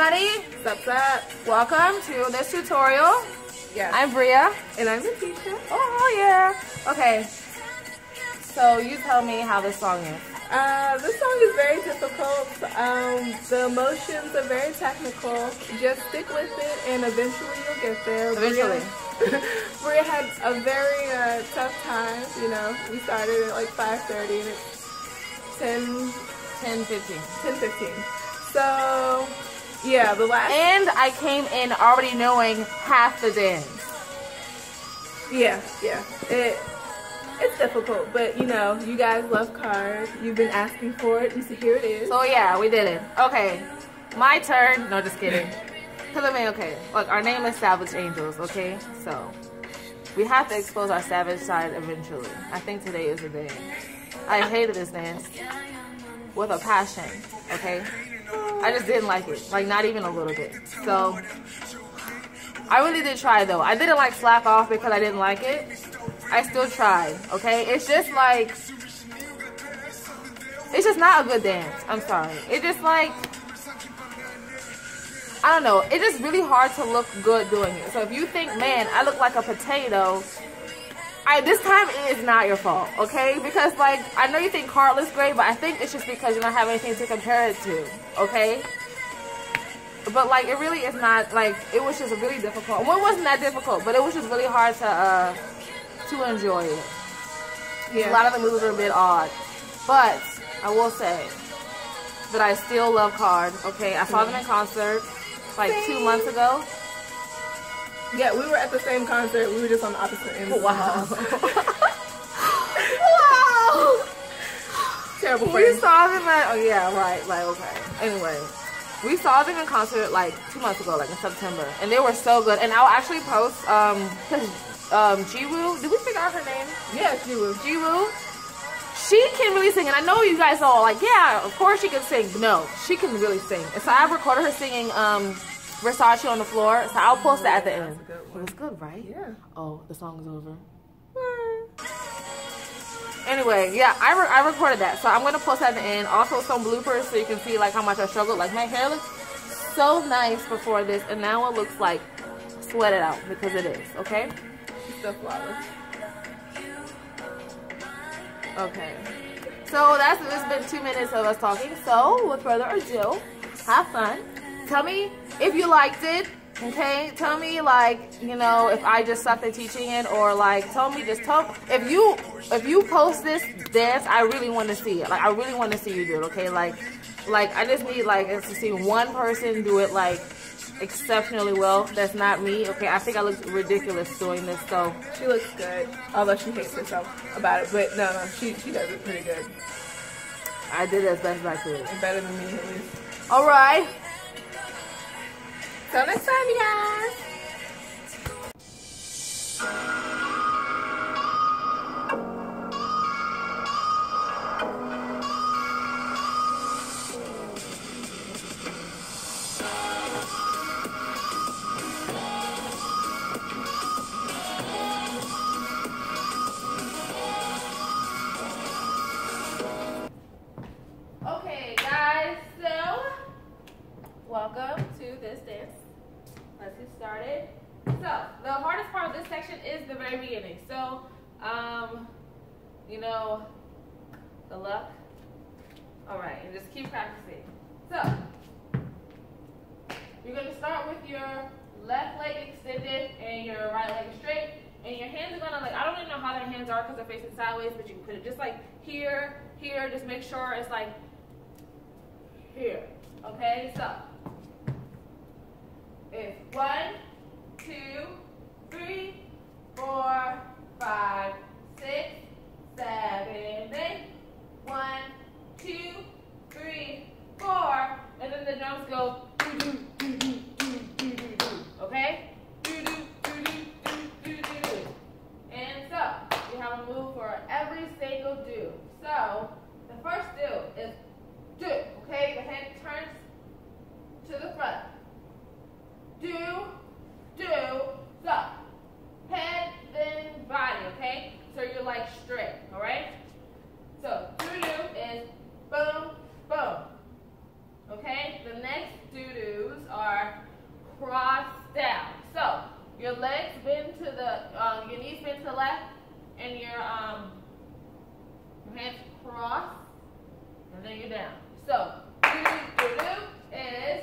everybody. Sup, sup. Welcome to this tutorial. Yeah. I'm Bria. And I'm Leticia. Oh yeah. Okay. So you tell me how this song is. This song is very difficult. The emotions are very technical. Just stick with it and eventually you'll get there. Eventually. Bria had a very tough time, you know. We started at like 5:30 and it's 10:15. So, yeah, the last... And I came in already knowing half the dance. Yeah. It's difficult, but you know, you guys love cards. You've been asking for it, and so here it is. So yeah, we did it. Okay, my turn. No, just kidding. Cause I mean, okay, look, our name is Savage Angels. Okay, so we have to expose our savage side eventually. I think today is the day. I hated this dance with a passion. Okay, I just didn't like it, like not even a little bit. So I really did try though. I didn't like slack off because I didn't like it. I still tried, okay? It's just like, it's just not a good dance. I'm sorry. It just like, I don't know. It's just really hard to look good doing it. So if you think, man, I look like a potato, this time it is not your fault, okay? Because like, I know you think Card looks great, but I think it's just because you don't have anything to compare it to, okay? But like, it really is not, like, it was just really difficult. Well, it wasn't that difficult, but it was just really hard to enjoy it. Yeah. A lot of the moves are a bit odd, but I will say that I still love Card. Okay, I saw them in concert like 2 months ago. Yeah, we were at the same concert. We were just on the opposite ends. Wow. Wow. Terrible. We saw them at, oh yeah, right, okay. Anyway, we saw them in concert like 2 months ago, like in September, and they were so good. And I'll actually post Jiwoo, did we figure out her name? Yeah, Jiwoo. She can really sing, and I know you guys all like, yeah, of course she can sing. But no, she can really sing. And so I recorded her singing Versace on the Floor, so I'll post that at the end. It was good, right? Yeah. Oh, the song is over. Anyway, yeah, I recorded that, so I'm gonna post that at the end. Also some bloopers so you can see like how much I struggled. Like my hair looked so nice before this, and now it looks like sweated out because it is, okay? Still flawless. Okay, so it's been 2 minutes of us talking. So without further ado, have fun. Tell me if you liked it. Okay, tell me like, you know, if I just sucked at teaching it, or like if you post this dance, I really want to see it. Like I really want to see you do it. Okay, like I just need like to see one person do it like exceptionally well. That's not me. Okay, I think I look ridiculous doing this. So she looks good, although she hates herself about it. But no, she does it pretty good. I did as best as I could. And better than me at least. All right. Till next time, you guys. Okay, guys, so welcome to this dance. Let's get started. So the hardest part of this section is the very beginning. So, you know, the luck. All right, and just keep practicing. So you're gonna start with your left leg extended and your right leg straight, and your hands are gonna like, I don't even know how their hands are because they're facing sideways, but you can put it just like here. Just make sure it's like here. Okay, so it's 1, 2, 3, 4, 5, 6, 7, 8. 1, 2, 3, 4, and then the drums go do do do do do do do do. Okay? Do do do do do do do do. And so you have a move for every single do. So the first do is do. Okay, the head turns to the front. Do, so head, then body, okay? So you're like straight, all right? So do is boom, boom. Okay, the next do cross down. So your legs bend to the, your knees bend to the left, and your hands cross, and then you're down. So do is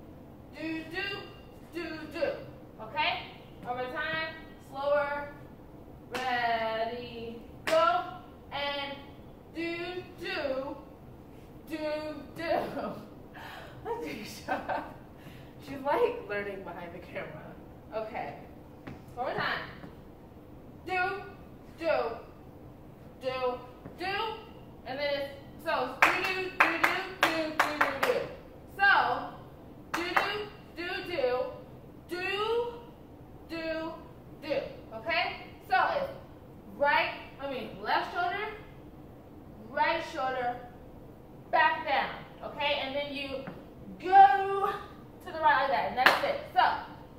do. Okay? Over time, slower. Ready, go, and do. She's like learning behind the camera. Okay. One more time. Do. And then it's, so do. So, do. Okay? So it's left shoulder, right shoulder, back down. Okay? And then you go to the right like that. And that's it. So,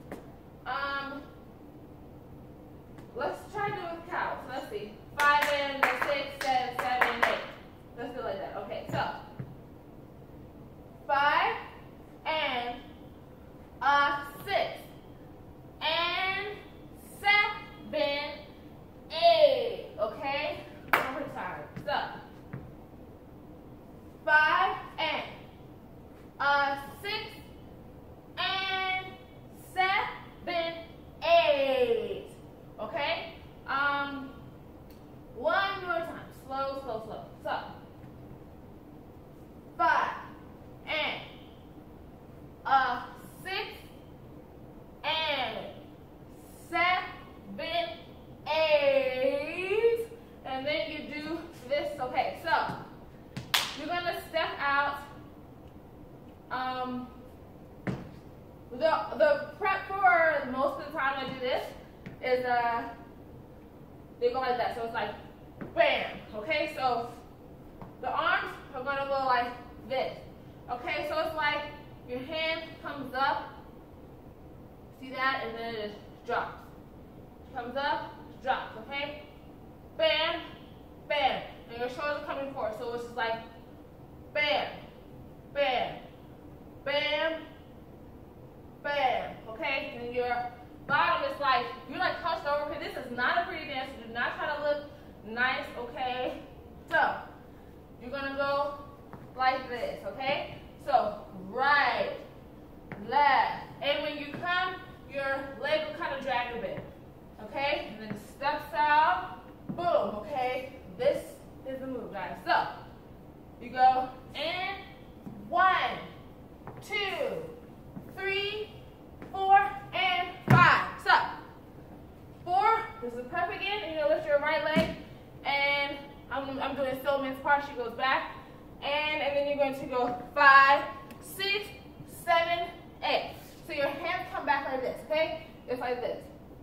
let's try to do it with cows. So let's see. 5 and 6, 7, 8. Let's do it like that. Okay, so 5 and 6 and 7, 8. Okay, one more time. So 5 and 6 and 7, 8. Okay. One more time. Slow. So 5 and 6 and 7, 8. And then you do this. Okay, so you're gonna step out. The prep for most of the time I do this is they go like that. So it's like bam. Okay, so the arms are gonna go like this. Okay, so it's like your hand comes up, see that, and then it drops. Comes up, drops. Okay, bam, bam, and your shoulders are coming forward. So it's just like bam, bam, bam, bam. Okay, and your bottom is like, you're like hunched over. Okay, this is not a pretty dance. Do not try to look nice, okay? So, you're gonna go like this, okay? So, right, left. And when you come, your leg will kind of drag a bit, okay? And then steps out, boom, okay? This is the move, guys. So, you go in, 1, 2, 3, 4, and 5. So, 4, this is prep again, and you're gonna lift your right leg, and I'm doing Stillman's part. She goes back, and then you're going to go 5, 6, 7, 8. So your hands come back like this, okay? It's like this.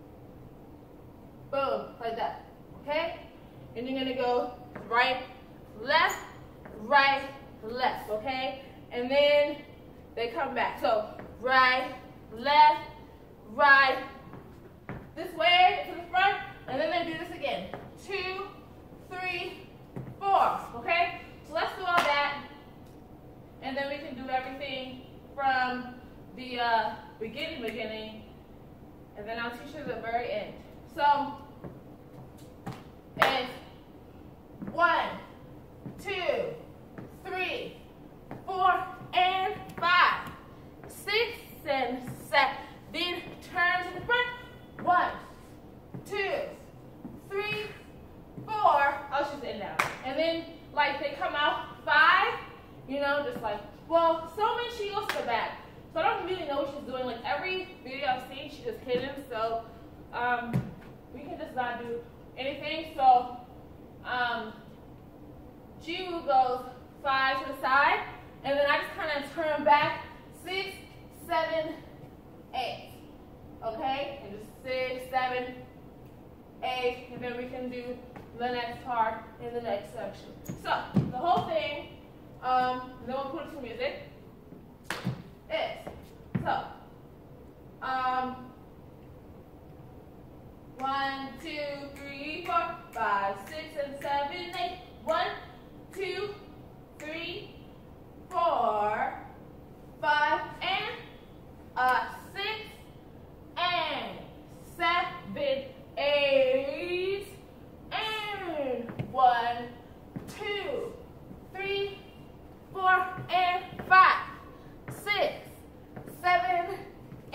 Boom, like that, okay? And you're gonna go right, left, okay? And then they come back. So right, left, right, this way to the front, and then they do this again. 2, 3, 4, okay? So let's do all that, and then we can do everything from the beginning, and then I'll teach you the very end. So it's 1, 2, 3, 4, and 5, 6, and 7. Then turn to the front. 1, 2, 3, 4. Oh, she's in now. And then, like, they come out 5, you know, just like, well, Stillman, she goes to the back. So I don't really know what she's doing. Like, every video I've seen, she's just hidden. So, we can just not do anything. So, Jiwoo goes 5 to the side. And then I just kind of turn back 6, 7, 8. Okay? And just 6, 7, 8. And then we can do the next part in the next section. So, the whole thing, then we'll put it to music, is, so, 1, 2, 3, 4, 5, 6, and 7, 8. 1, 2, 3, 4, 5, and 6,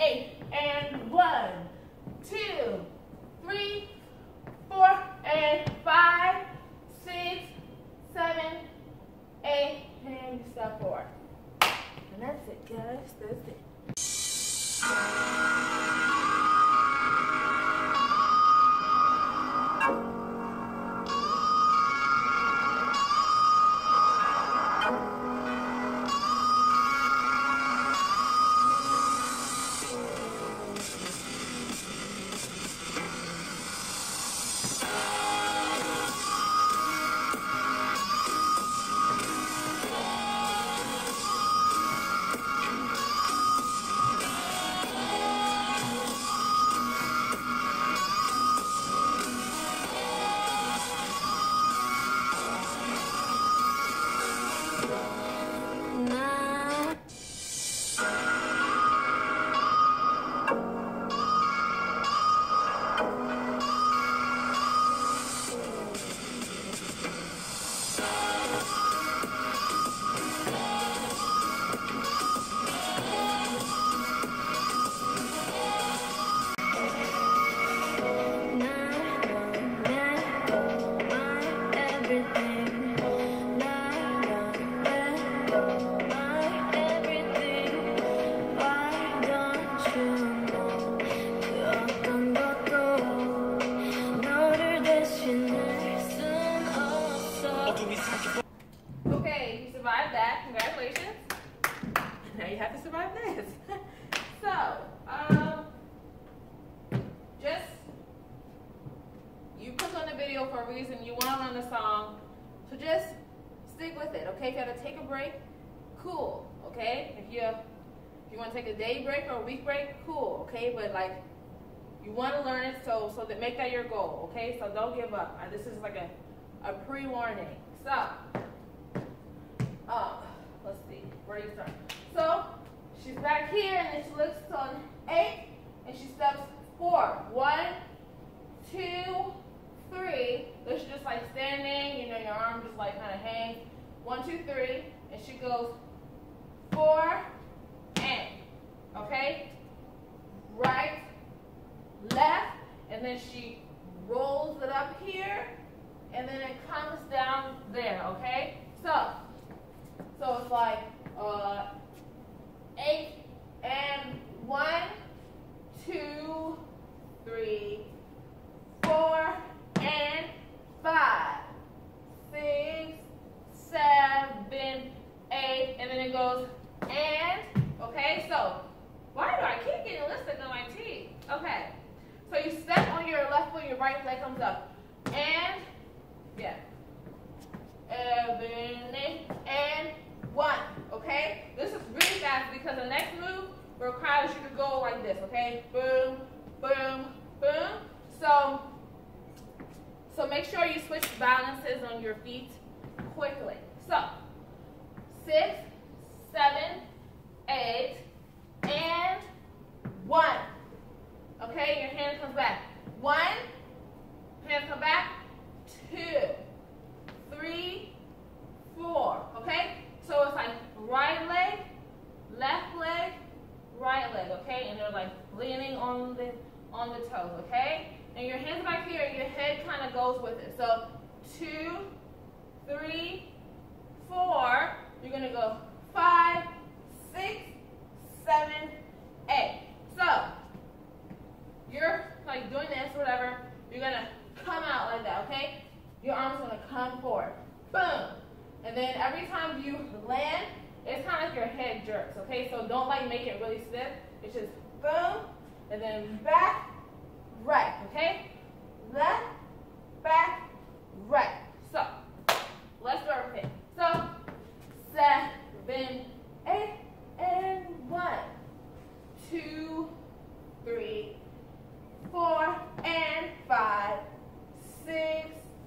8, and 1, 2, 3, 4, and 5, 6, 7, 8, and step forward. And that's it, guys. That's it. Okay, you survived that. Congratulations. Now you have to survive this. So, just, you clicked on the video for a reason. You want to learn the song. So just stick with it, okay? If you have to take a break, cool, okay? If you want to take a day break or a week break, cool, okay? But like, you want to learn it, so that make that your goal, okay? So don't give up. This is like a pre-warning. So, let's see, where do you start? So, she's back here, and then she looks on 8, and she steps 4. 1, 2, 3. So she's just like standing, you know, your arm just like kind of hangs. 1, 2, 3, and she goes 4, and, okay? Right, left, and then she rolls it up here, and then it comes down there, okay? So it's like 8 and 1, 2, 3, 4, and 5, 6, 7, 8, and then it goes and, okay? So why do I keep getting lipstick on my teeth? Okay, so you step on your left foot, your right leg comes up, and yeah, and 1, okay? This is really fast because the next move requires you to go like this, okay? Boom, boom, boom. So make sure you switch balances on your feet quickly. So 6, 7, 8, and 1. Okay, your hand comes back. 1, hand come back. 2, 3, 4. Okay? So it's like right leg, left leg, right leg, okay? And they're like leaning on the toes, okay? And your hands back here, and your head kind of goes with it. So 2, 3, 4. You're gonna go 5, 6, 7, 8. So you're like doing this, whatever. You're gonna come out like that, okay? Your arm's gonna come forward. Boom. And then every time you land, it's kind of like your head jerks, okay? So don't like make it really stiff. It's just boom, and then back, right, okay? Left, back, right. So let's do our repeat. So 7, 8, and 1, 2, 3, 4, and 5, 6,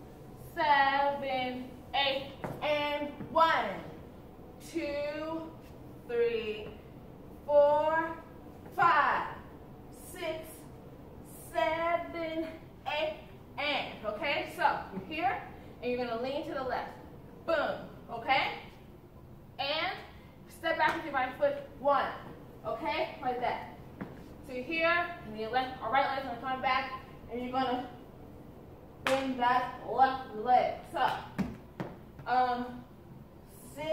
7, 8, and 1, 2, 3, 4, 5, 6, 7, 8, and, okay? So you're here, So you're here, and your left or right leg's gonna come back, and you're gonna bend that left leg. So, 6,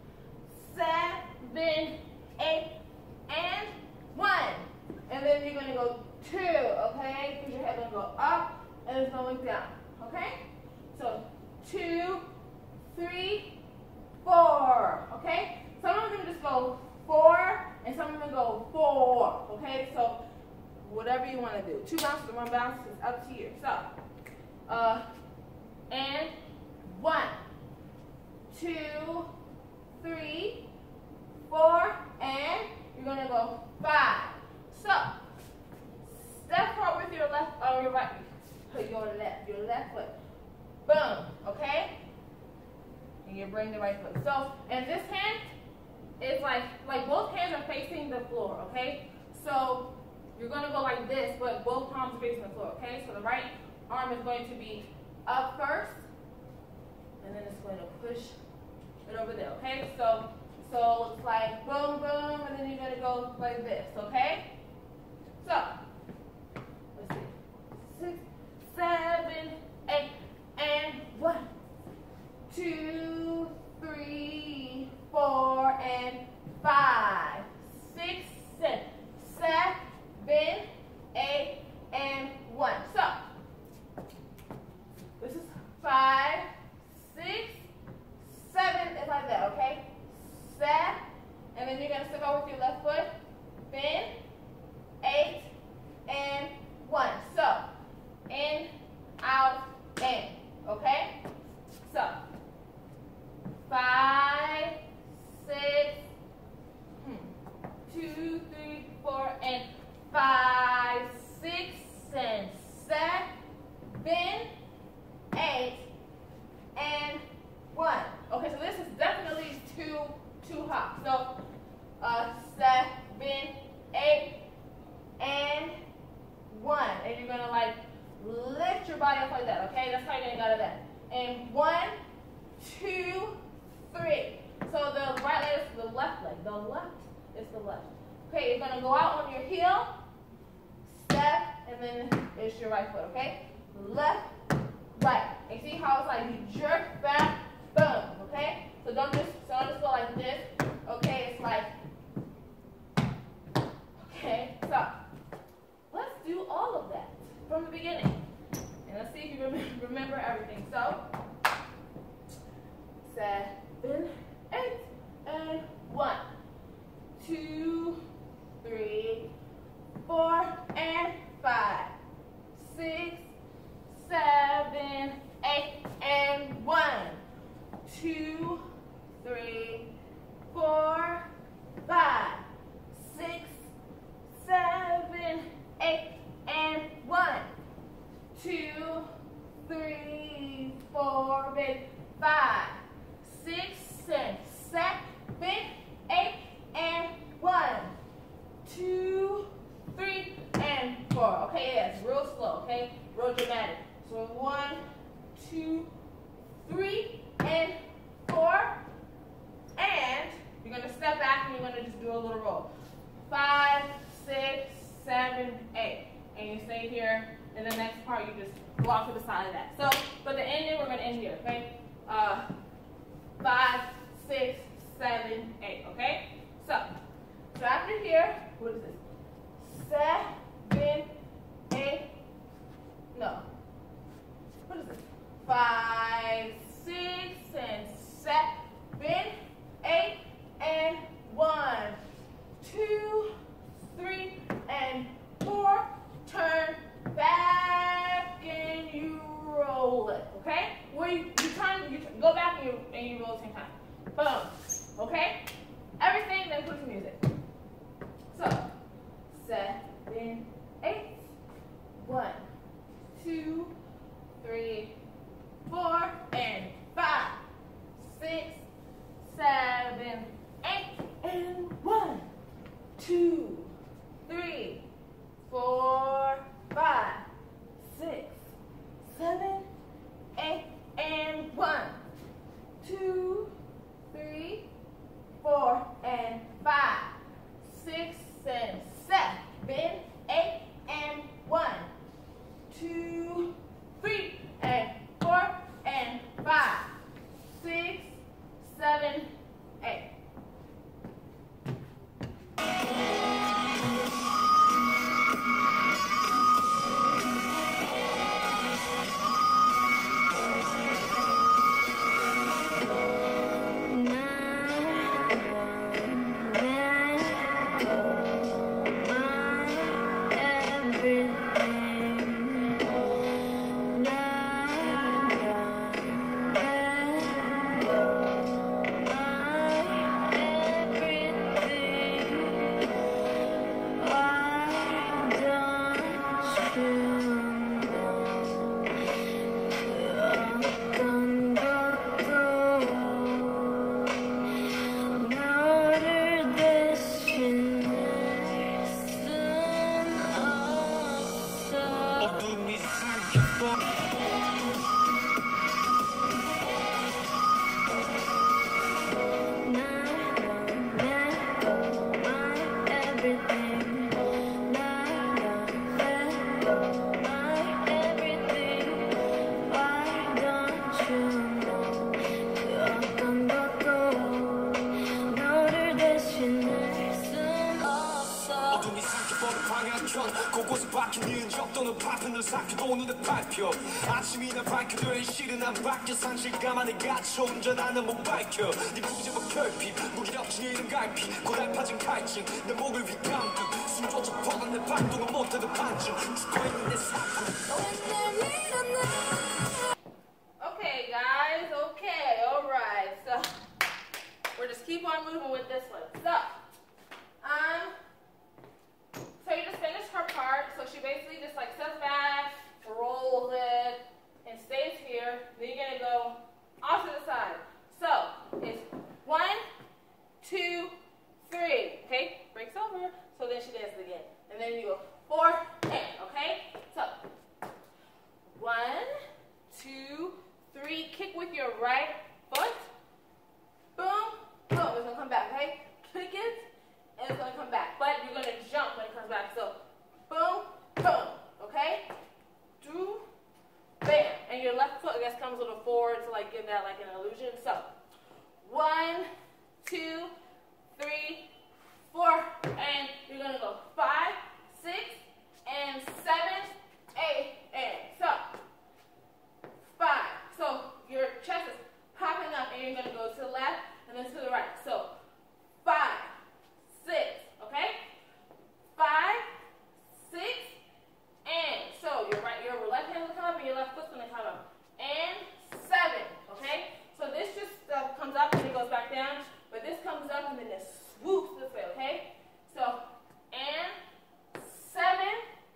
7, 8, and 1. And then you're gonna go 2, okay? Because your head's gonna go up, and it's gonna look down, okay? So 2, 3, 4, okay? Some of them just go 4, and some of them go 4, okay? So whatever you want to do. 2 bounces and 1 bounce is up to you. So, and 1, 2, 3, 4, and you're gonna go 5. So, step forward with your left or your right. Your left foot. Boom. Okay. And you bring the right foot. So, and this hand is like both hands are facing the floor. Okay. So you're gonna go like this, but both palms are facing the floor. Okay. So the right arm is going to be up first, and then it's going to push it over there. Okay. So it's like boom, boom, and then you're gonna go like this. Okay. So let's see. 6, 7, 8, and 1, 2, 3, 4, and 5, 6, 7, 8, and 1. So this is 5, 6, 7. It's like that, okay? 7, and then you're gonna step out with your left foot. Bend. 8, and 1. So in, out, in. Okay? So 5, 6, 2, 3, 4, and 5, 6, and 7, 8, and 1. Okay, so this is definitely too hot. So 7, 8, and 1. And you're gonna like lift your body up like that, okay? That's how you're gonna go to that. And 1, 2, 3. So the right leg is the left leg. The left is the left. Okay, you're gonna go out on your heel, step, and then it's your right foot, okay? Left, right. And see how it's like you jerk back, boom, okay? So don't just go like this, okay? It's like, okay, so let's do all of that from the beginning. And let's see if you remember everything. So, 7, 8, and 1, 2, 3, 4, and 5, 6, 7, 8, and 1, 2, 3, 4, 5, 6, 7, 8, and 1, 2, 3, 4, 5, 6, and 7, 8, and 1, 2, 3, and 4. Okay, yes, real slow, okay? Real dramatic. So 1, 2, 3, and 4. And you're going to step back and you're going to just do a little roll. 5, 6, 7, 8. And you stay here. And the next part, you just go off to the side of that. So for the ending, we're going to end here, okay? 5, 6, 7, 8, okay? So after here, what is this? 7, 8, no. What is this? 5, 6, and 7, 8, and 1, 2, 3, and 4. Turn back and you roll it. Okay? Where you go back and you roll at the same time. Boom. Okay? Everything, then put some music. So 7, 8. 1, 2, 3, 4, and 5, 6, 7, 8, and 1, 2, 3, 4, 5, 6, 7, 8, and 1, 2, 3, 4, and 5, 6, and 7, 곳곳에 박힌 니은 적도는 파편을 삭히고 오늘의 발표 아침이나 밝혀도 실은 안 바뀌어 상실감 안에 갇혀 운전하는 못 밝혀 네 부재와 결핍 무기력증에 이른 갈피 고달파진 갈증 내 목을 휘감고 숨조차 퍼간 내 발동을 못해도 반증 죽어있는 내 사품. Okay guys, okay, alright, so we're just keep on moving with this one. So you just finished her part. So she basically just like steps back, rolls it, and stays here. Then you're gonna go off to the side. So it's 1, 2, 3. Okay, breaks over. So then she dances again, and then you go 4 and. Okay, so 1, 2, 3. Kick with your right foot. Boom, boom. It's gonna come back. Okay, kick it. And it's going to come back. But you're going to jump when it comes back. So, boom, boom. Okay? Do, bam. And your left foot, I guess, comes a little forward to, like, give that, like, an illusion. So, 1, 2, 3, 4. And you're going to go 5, 6, and 7, 8, and. So, 5. So, your chest is popping up, and you're going to go to the left and then to the right. So, 5. 6, okay? 5, 6, and so your left hand will come up and your left foot's gonna come up. And 7, okay? So this just comes up and it goes back down, but this comes up and then it swoops this way, okay? So, and 7,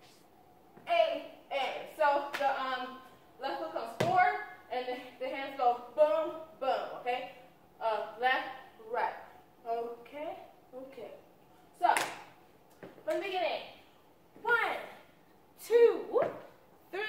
8, and. So the left foot comes forward and the hands go boom, boom, okay? Left, right, okay? Okay. So, from the beginning, 1, 2, 3,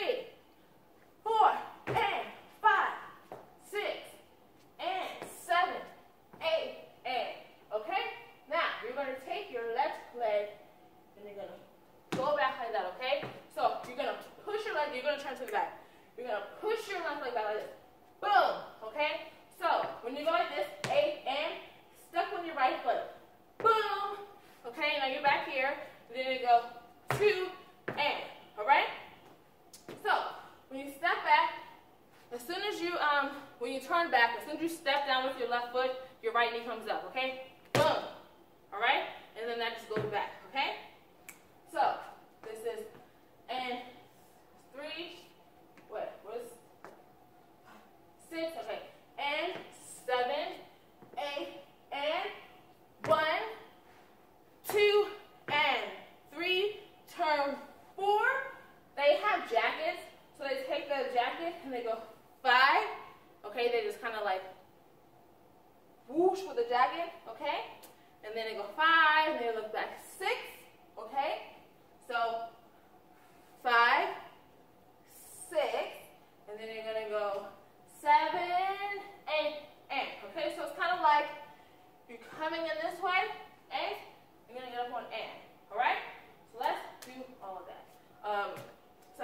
4, and 5, 6, and 7, 8, and. Okay? Now, you're going to take your left leg and you're going to go back like that, okay? So, you're going to push your leg, you're going to turn to the back. You're going to push your left leg back like this. Boom! Okay? So, when you go like this, 8, and, stuck on your right foot. Boom! Okay, now you're back here. Then you go 2 and. Alright? So, when you step back, as soon as you when you turn back, as soon as you step down with your left foot, your right knee comes up, okay? Boom. Alright? And then that just goes back, okay? So, this is and 3, what was 6, okay. And 7, 8, and 1, 2, and 3, turn 4. They have jackets, so they take the jacket and they go 5. Okay, they just kind of like whoosh with the jacket, okay? And then they go 5, and they look back 6, okay? So 5, 6, and then you're gonna go 7, 8, and. Okay, so it's kind of like you're coming in this way, and you're gonna get up on and. All right? So let's do all of that. So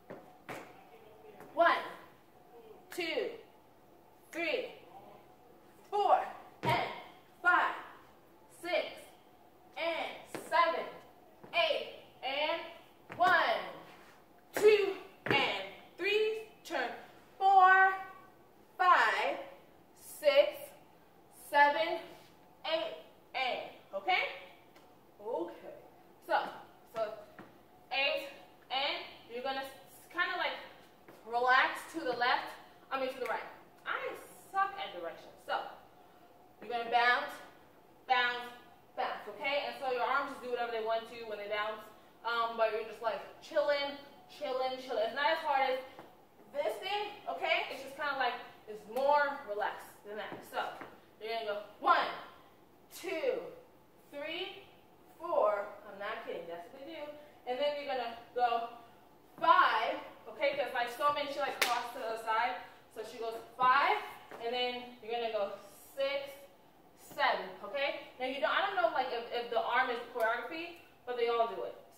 1, 2, 3, 4, and 5, 6, and 7, 8, and 1, 2, and 3, turn 4, 5, 6, 7, 8, and. Okay? Okay. So 8, and you're gonna kind of like relax to the left, to the right. I suck at directions. So you're gonna bounce, bounce, bounce, okay? And so your arms just do whatever they want to when they bounce, but you're just like chilling, chilling, chilling. It's not as hard as this thing, okay? It's just kind of like, it's more relaxed than that. So you're gonna go 1, 2, 3, 4. I'm not kidding, that's what they do. And then you're gonna go 5, okay? Because like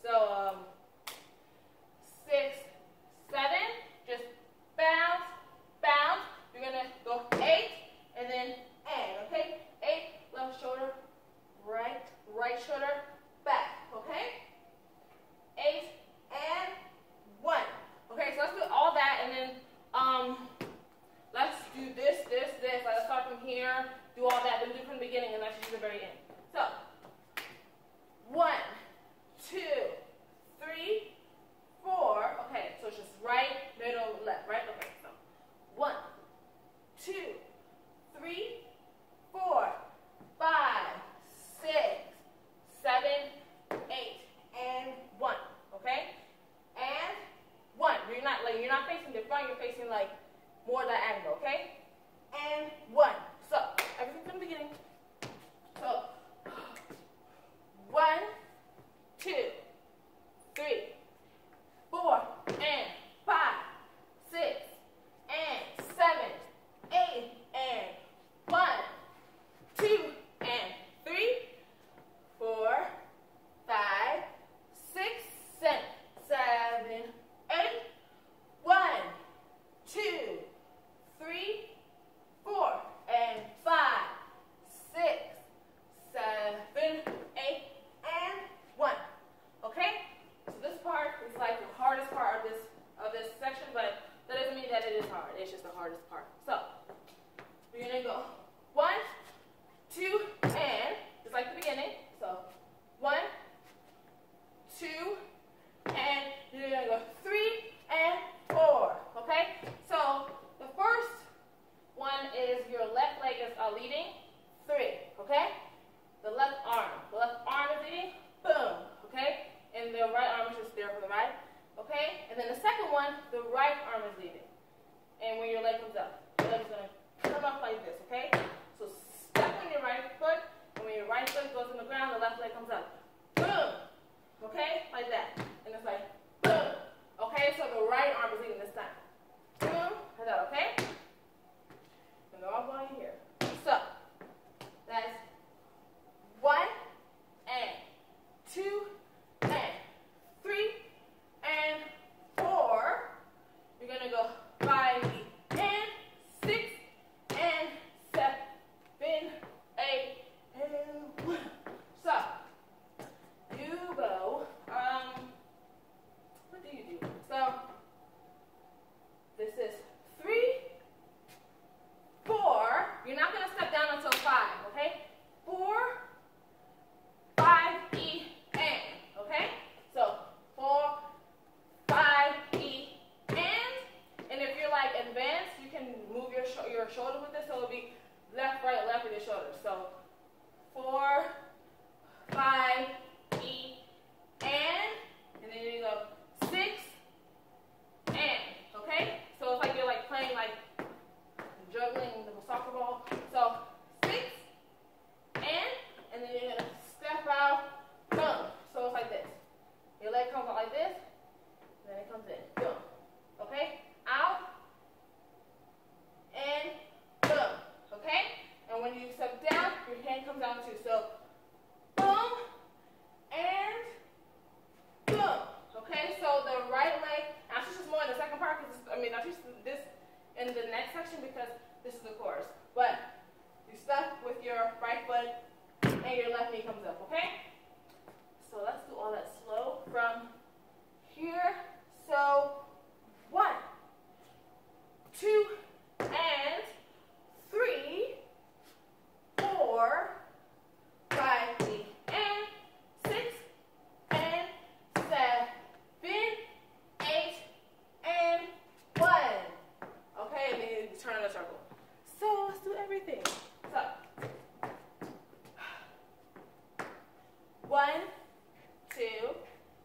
So 6, 7, just bounce, bounce. You're gonna go 8 and then okay? 8, left shoulder, right shoulder, back, okay? 8 and 1. Okay, so let's do all that and then let's do this. Let's start from here, do all that, then do it from the beginning and let's do the very end. So 1, 2, 3, 4. Okay, so it's just right, middle, left, right? Okay, so 1, 2, 3, 4, 5, 6, 7, 8, and 1. Okay? And 1. You're not facing the front, you're facing like more diagonal, okay? And 1. So everything from the beginning. So 1, 2, 3, 4, and 5, 6, and 7, 8, and 1, 2, and 3, 4, 5, 6, 7, 8, 1, 2, 3, 4, and 5, 6, 7, 8, and 1. Okay? So this part is like the hardest part of this section, but that doesn't mean that it is hard. It's just the hardest part. So we're gonna go 1, 2, and just like the beginning. So 1, 2, and you're gonna go 3 and 4. Okay? So the first one is your left leg is leading. 3. Okay? The left arm. The left arm is leading. Boom. Okay? And the right arm is just there for the right. Okay? And then the second one, the right arm is leading. And when your leg comes up, your leg is going to come up like this. Okay? So step on your right foot. And when your right foot goes on the ground, the left leg comes up. Boom. Okay? Like that. And it's like, boom. Okay? So the right arm is leading this time. Boom. Like that. Okay? And they're all going here. So that's 1 and 2 and 3 and 4. You're gonna go 5 and 6 and 7, 8 and 1. So you go. What do you do? So this is 3, 4. You're not gonna step down until 5. Okay? 4, 5, E, and. Okay? So 4, 5, E, and if you're like advanced, you can move your shoulder with this, so it'll be left, right, left with your shoulders. So 4, 5, E, and then you go 6, and. Okay? So it's like you're like playing like juggling the soccer ball. So 6, and then you're gonna step out, boom. So it's like this. Your leg comes out like this, then it comes in, boom. Okay? Out, and boom. Okay? And when you step down, your hand comes down too. So boom, and boom. Okay? So the right leg, I'll teach this more in the second part, I'll teach this in the next section because this is the chorus. But you step with your right foot and your left knee comes up, okay? So let's do all that slow from here. So 1, 2, and 3, 4, 5, and 6, and 7, 8, and 1. Okay, and then you turn in a circle. So let's do everything. So 1, 2,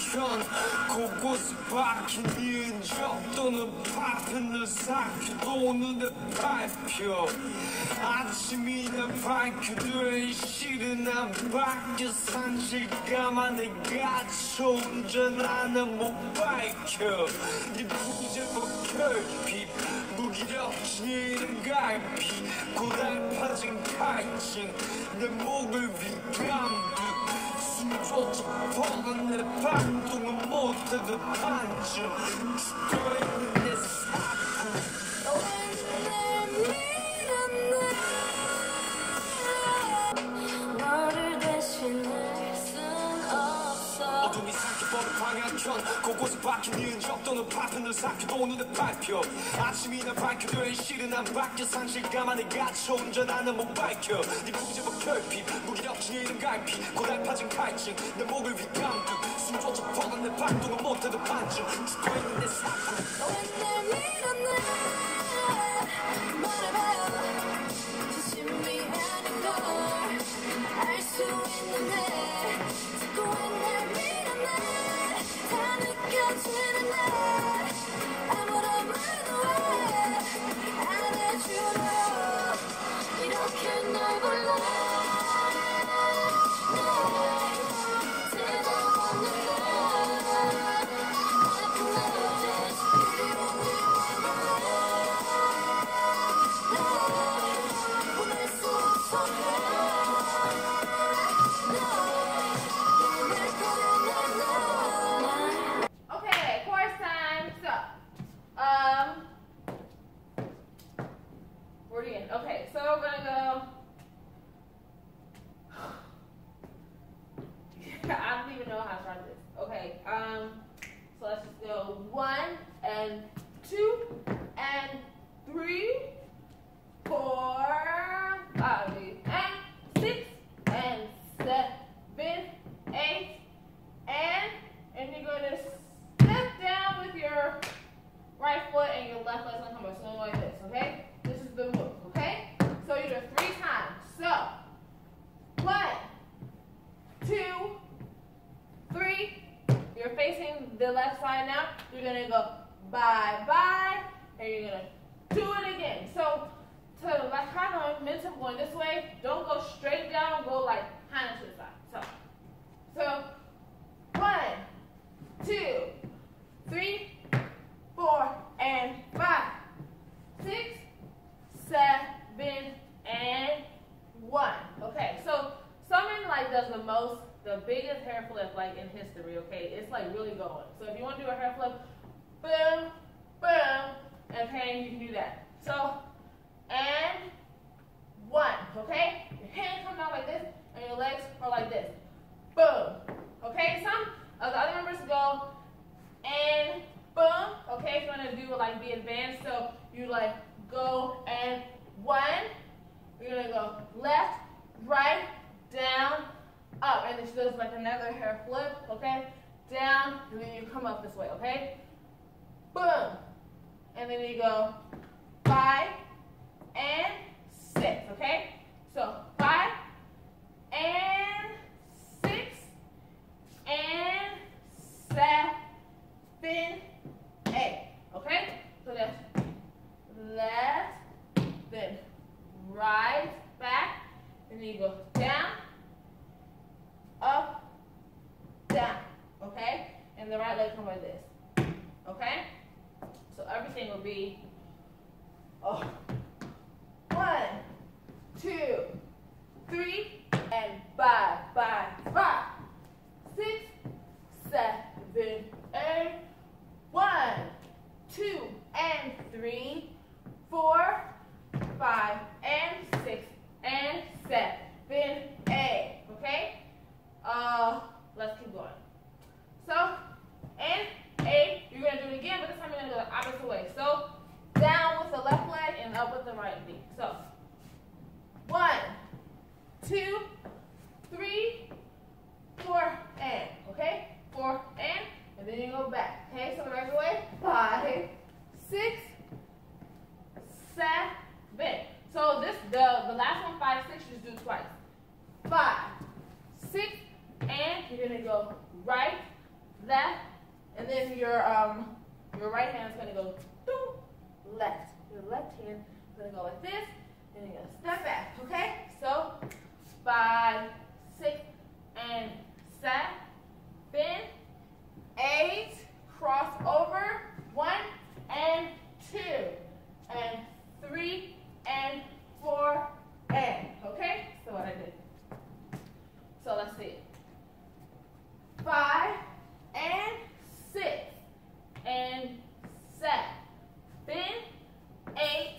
편 곳곳에 박힌 니은 적 또는 파편을 삭혀도 눈에 밟혀 아침이나 밝혀도 실은 안 바뀌어 산실감안에 갇혀 운전하는 못 밝혀 네 부재보 결핍 무기력증 이른 갈피 고달파진 갈증 내 목을 위감듯 숨조차 뻗은 내 발동은 못해도 반쯤 죽어있는 내 사품 너를 대신할 순 없어 어둠이 삼켜버린 방향현 곳곳에 박힌 니은 적 또는 파편을 삭혀도 눈에 밟혀 아침이나 밝혀도 실은 안 바뀌어 상실감 안에 갇혀 운전하는 못 밝혀 네 부재보 결핍 무기력증 이른 갈피 고달파진 갈증 내 목을 위감듯 숨조차 뻗은 내 발동은 못해도 반쯤 죽어있는 내 사품 왜 밀었네 말해봐요 진심이 아닌 걸 알 수 있는데 자꾸 왜날 밀었네 다 느껴지는데 아무런 말도 왜 안 해주려 이렇게 널 골라 대답 없는 날 아픈 날 보낼 수 없어 Okay, chorus time. So, we're in. Okay, so we're gonna go. I don't even know how to start this. Okay, so let's just go 1 and 2 and 3, 4, 5 and 6 and 7, 8, and you're gonna step down with your right foot and your left leg's gonna come up, so like this, okay? This is the move, okay? So you do it 3 times. So 1, 2, 3. You're facing the left side now. You're gonna go bye bye, and you're gonna do it again. So to like kind of momentum going this way, don't go straight down. Go like kind of to the side. So 1, 2, 3, 4, and 5, 6, 7, and 1. Okay, so Summer like does the biggest hair flip like in history. Okay, it's like really going. So if you want to do a hair flip, boom, boom, okay, you can do that. So and 1. Okay, your hand comes out like this, and your legs are like this. Boom. Okay, some of the other members go and boom. Okay, if you want to do like the advanced, so you like go and 1. You're gonna go left, right, down, up, and this does like another hair flip. Okay, down, and then you come up this way. Okay, boom, and then you go 5 and 6. Okay, so 5 and 6 and 7, 8. Okay, so that's left, then right, back, and then you go down, up, down. Okay, and the right leg come like this. Okay, so everything will be 1, 2, 3, and 5, 5, 5, 6, 7, 8, 1, 2, and 3, 4, 5, and 6, and 7, 8. Okay? Let's keep going. So, and 8, you're gonna do it again, but this time you're gonna go the opposite way. So, down with the left leg and up with the right knee. So, 1, 2, 3, 4, and. Okay? 4, and then you go back. Okay? So the regular way. 5, 6, 7. So this the last one, 5, 6, you just do twice. 5, 6, and you're gonna go right, left, and then your right hand is gonna go doo, left. Your left hand is gonna go like this, and you're gonna step back. Okay? So 5, 6, and 7, 8, cross over, 1 and 2, and 3 and 4, and okay? So what I did. So let's see. 5 and 6 and 7, 8,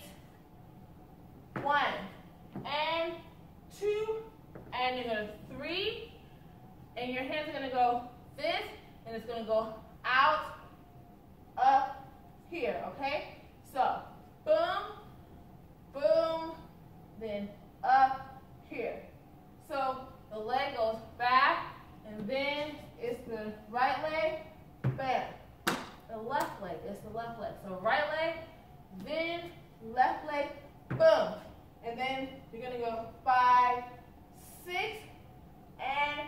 1 and 2, and you're gonna 3, and your hands are gonna go this, and it's gonna go out, up, here, okay? So boom, boom, then up, here. So the leg goes back, and then it's the right leg, bam. The left leg, it's the left leg. So right leg, then left leg, boom. And then you're gonna go 5, 6, and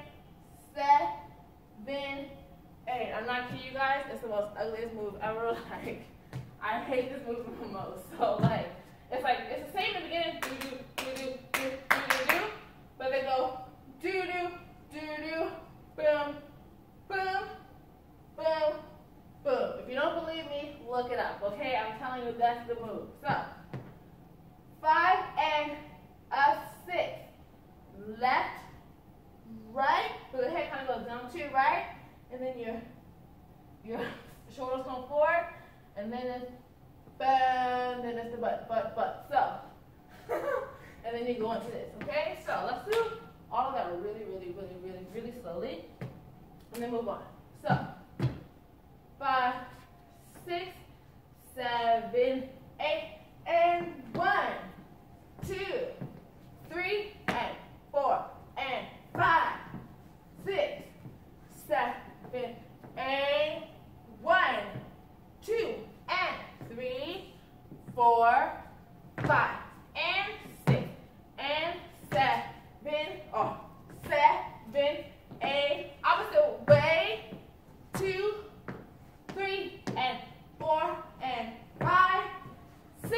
7, 8. I'm not kidding you guys, it's the most ugliest move ever. Like, I hate this move the most. So like, it's the same in the beginning, do, but they go do, boom, boom, boom, boom. If you don't believe me, look it up, okay? I'm telling you that's the move. So, 5 and a 6. Left, right, so the head kind of goes down to right, and then your shoulders come forward, and then it's bam, then it's the butt. So, and then you go into this, okay? So let's do all of that really slowly, and then move on. So, 5, 6, 7, 8, and 1, 2, 3, and 4, and 5, 6, 7, 8, 1, 2, and 3, 4, 5, and 6, and 7, 8, opposite way, 2, 3, and 4, and 5, 6,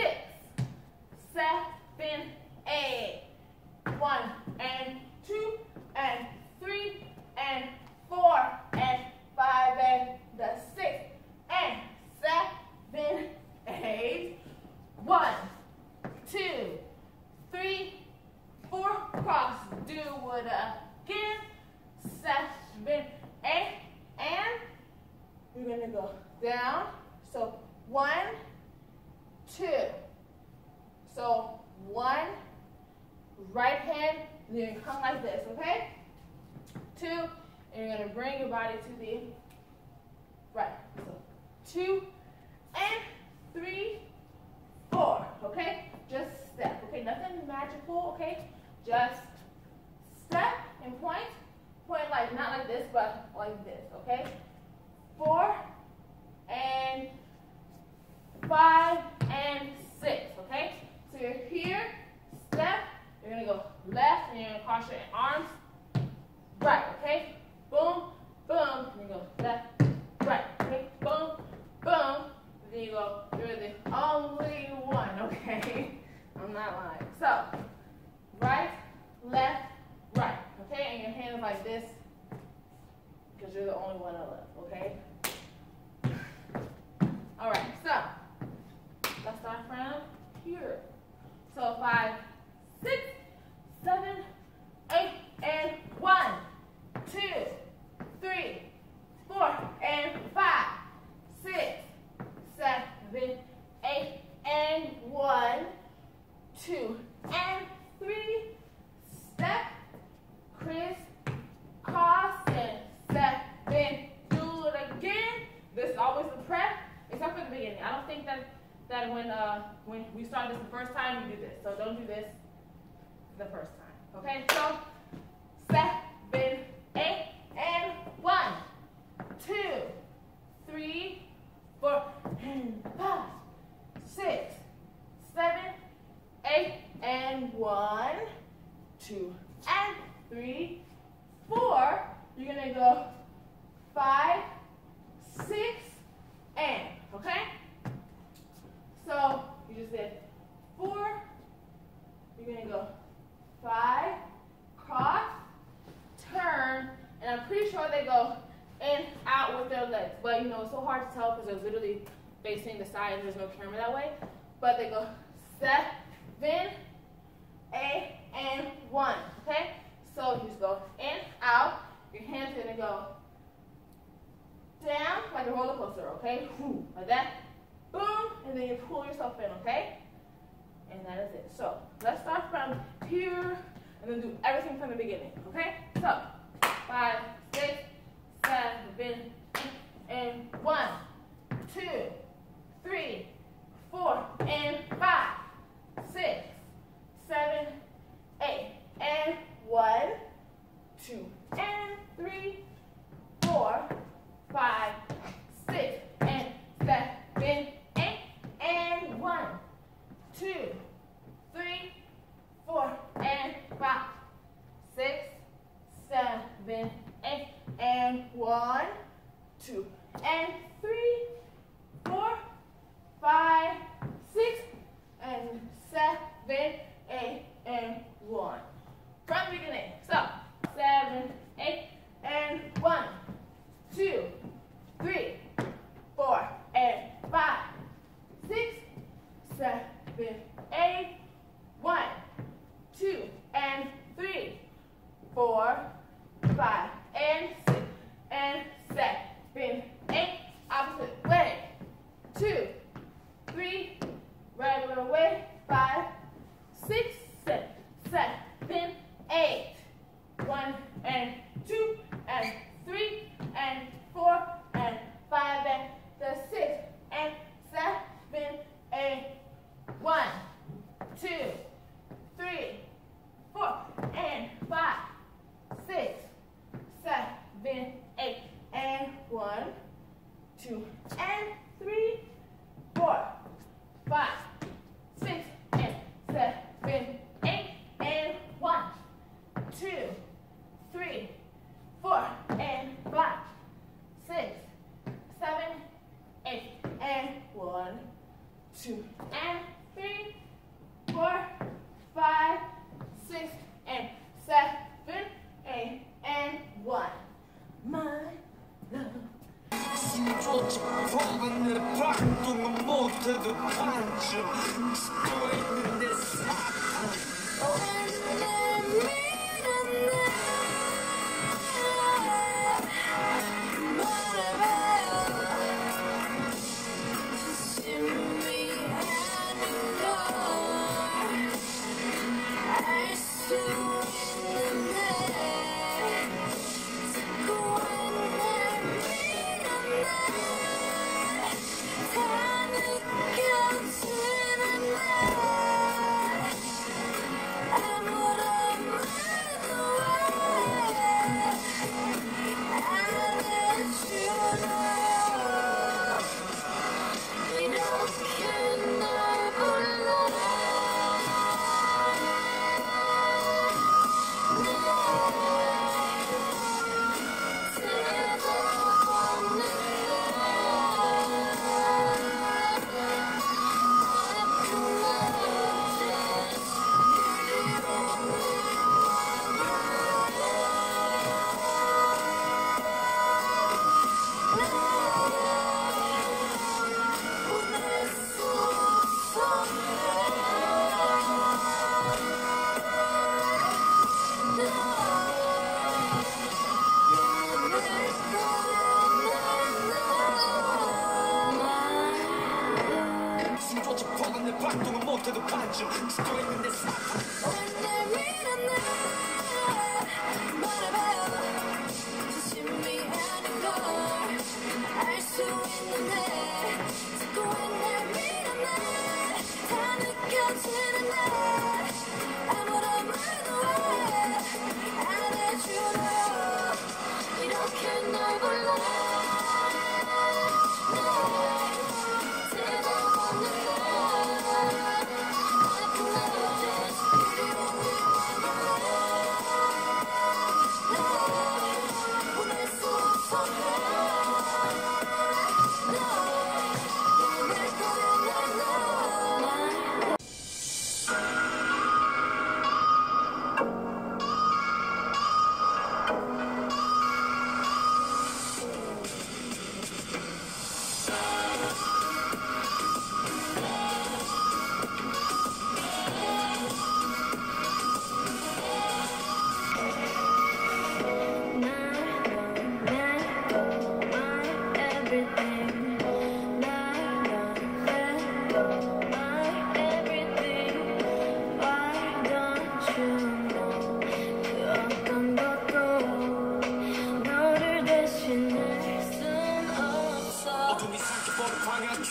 7, 8, 1, and 2, and 3, and 4, and 5, and the 6, and 7, 8, 1, 2, 3, 4, cross, do it again, 7, 8, and we're gonna go down, so 1, 2, so 1, right hand, and then you come like this, okay? 2, and you're gonna bring your body to the right, so 2, and 3, 4, okay? Just step, okay? Nothing magical, okay? Just step and point like, not like this, but like this, okay? 4, and 5, and 6, okay? So you're here, step, you're gonna go left, and you're gonna cross your arms, right, okay? Boom, boom, and you go left, right, okay? Boom, boom, and then you go, you're the only one, okay? I'm not lying. So, right, left, right, okay? And your hand is like this, because you're the only one left, okay? All right, so, let's start from here. So 5, 6, 7, 8, and 1, 2, 3, 4, and 5, 6, 7, 8, and 1, 2, and 3, step, criss, cross, and 7, do it again. This is always the prep, except for the beginning. I don't think that when we start this the first time, you do this. So don't do this the first time. Okay? So 7, 8, and 1, 2, 3, 4, and 5, 6, 7, 8, and 1, 2, and 3, 4. You're gonna go 5, legs. But you know, it's so hard to tell because they're literally facing the side and there's no camera that way. But they go 7, 8, and 1. Okay? So you just go in, out. Your hands are gonna go down like a roller coaster, okay? Like that. Boom, and then you pull yourself in, okay? And that is it. So let's start from here and then do everything from the beginning, okay? So 5, 6, 7, 8, and 1, 2, 3, 4, and 5, 6, 7, 8, and 1, 2, and 3, 4, 5, 6, and 7, 8, and 1, 2, 3, 4, and 5, 6, 7, 8, and 1, 2, and 3, 4, 5, 6, and 7, 8, and 1. From the beginning. So 7, 8, and 1, 2, 3, 4, and 5, 6, 7, 8, 1, 2, and 3, 4, 5, and 6, and 7, 8. Opposite way. 2, 3, regular way. 5, 6, 7, 8. 1 and 2 and 3 and 4 and 5 and the 6 and 7, 8. 1, 2, 3, 4 and 5, 6, 7, 8 and 1, 2 and 3, 4, 5, 6 and 7, 8 and 1, 2, 3, 4 and 5, 6, 7, 8 and 1, 2 and 3, 4, 5, 6 and 7, 8 and 1. My love. 숨조차 포근해 박동은 못해도 반쯤 또 있는데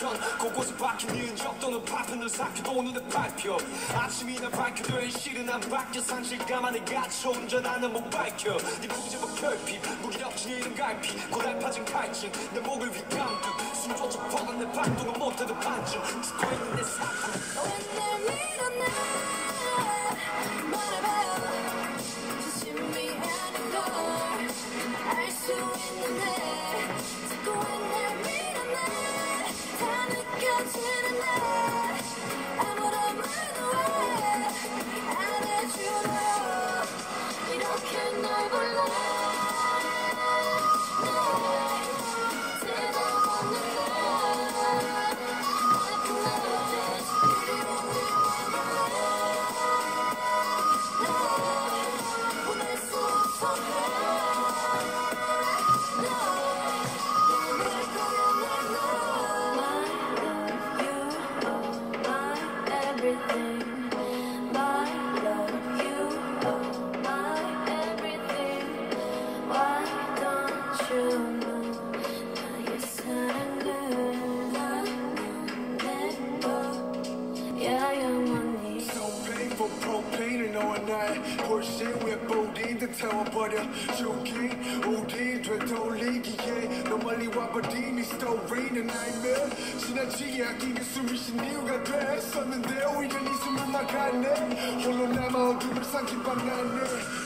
수천 곳곳에 박힌 적 또는 파편을 삭히고 눈에 밟혀 아침이나 밝혀도 실은 안 바뀌어 상실감 안에 갇혀 운전하는 못 밝혀 네 부재보 결핍 무기력진 이름 갈피 고달파진 갈증 내 목을 휘감듯 숨조차 뻗은 내 발동은 못해도 반쯤 죽고 있는 내 삶 날 밀어내 말해봐요 진심이 아닌 걸 알 수 있는데 자꾸 날 밀어내 다 느껴지는데 아무런 말도 왜 안 해주려 이렇게 널 골라 대답 없는 걸 아픈 내 보낼 수 없어 propane 너와 나의 볼실 위에 보딘 다 태워버려 죽긴 우린 되돌리기에 너 멀리 와버린 이 스토리는 nightmare 지나치게 아끼게 숨이 쉰 이유가 됐었는데 오히려 네 숨을 막았네 홀로 남아 어둠을 삼킨 밤 났네